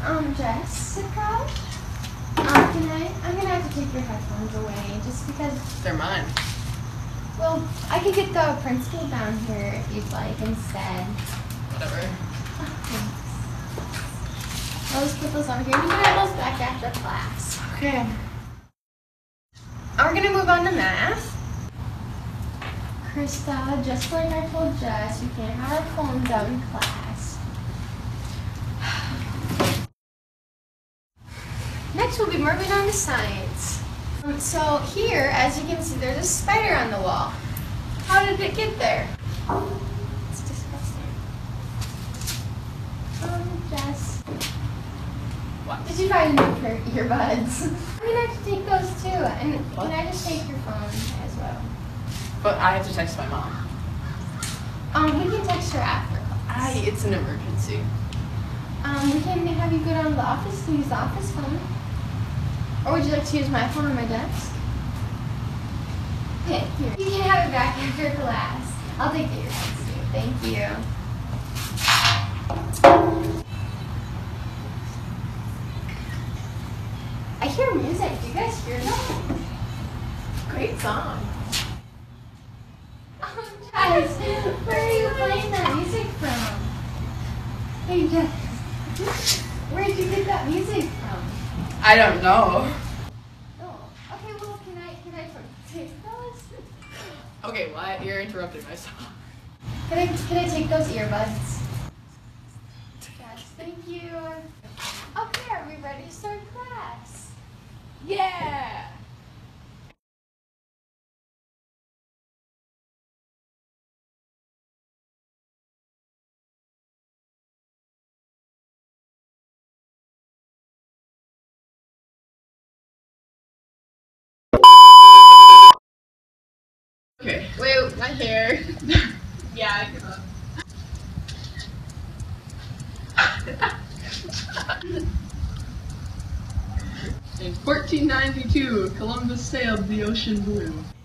Jessica? I'm gonna have to take your headphones away just because. They're mine. Well, I could get the principal down here if you'd like instead. Whatever. I'll just put those on here. You can have those back after class. Okay. Now we're gonna move on to math. Krista, just like I told Jess, we can't have our phones out in class. Next, we'll be moving on to science. So here, as you can see, there's a spider on the wall. How did it get there? It's disgusting. Jess. What? Did you find new earbuds? I'm gonna have to take those too. And What? Can I just take your phone as well? But I have to text my mom. We can text her after class. It's an emergency. We can have you go down to the office to use the office phone. Or would you like to use my phone on my desk? Okay, here. You can have it back after class. I'll take the earbuds too. Thank you. I hear music. Do you guys hear that? Great song. Jess, where are you playing that music from? Hey, Jess. Where did you get that music from? I don't know. Oh, okay, well, can I take those? Okay, what? You're interrupting my song. Can I take those earbuds? Yes, thank you. Okay, are we ready to start class? Yeah! Okay. Wait, my hair. Yeah, I give up. In 1492, Columbus sailed the ocean blue.